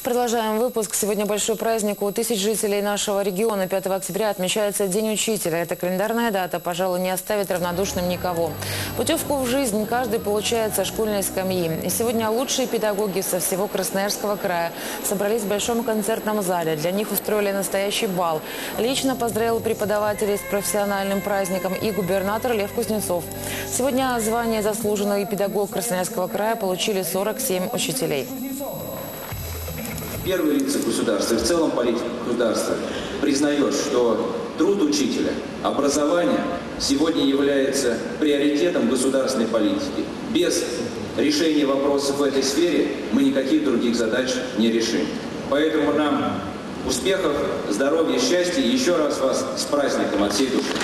Продолжаем выпуск. Сегодня большой праздник у тысяч жителей нашего региона. 5 октября отмечается День учителя. Эта календарная дата, пожалуй, не оставит равнодушным никого. Путевку в жизнь каждый получает со школьной скамьи. И сегодня лучшие педагоги со всего Красноярского края собрались в большом концертном зале. Для них устроили настоящий бал. Лично поздравил преподавателей с профессиональным праздником и губернатор Лев Кузнецов. Сегодня звание «Заслуженный педагог Красноярского края» получили 47 учителей. Первые лица государства и в целом политика государства признает, что труд учителя, образование сегодня является приоритетом государственной политики. Без решения вопросов в этой сфере мы никаких других задач не решим. Поэтому нам успехов, здоровья, счастья и еще раз вас с праздником от всей души.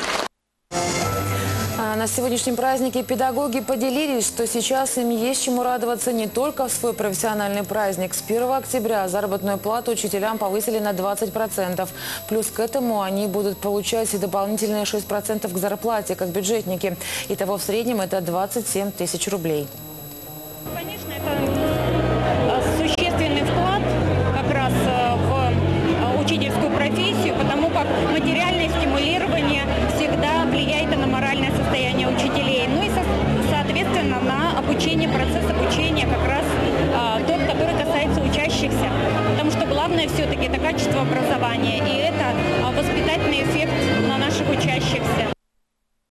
На сегодняшнем празднике педагоги поделились, что сейчас им есть чему радоваться не только в свой профессиональный праздник. С 1 октября заработную плату учителям повысили на 20%. Плюс к этому они будут получать и дополнительные 6% к зарплате, как бюджетники. Итого в среднем это 27 тысяч рублей. Конечно, это существенный вклад как раз в учительскую профессию, потому как материальное стимулирование всегда влияет на моральное состояние учителей. Ну и, соответственно, на обучение, процесс обучения как раз тот, который касается учащихся. Потому что главное все-таки это качество образования и это воспитательный эффект на наших учащихся.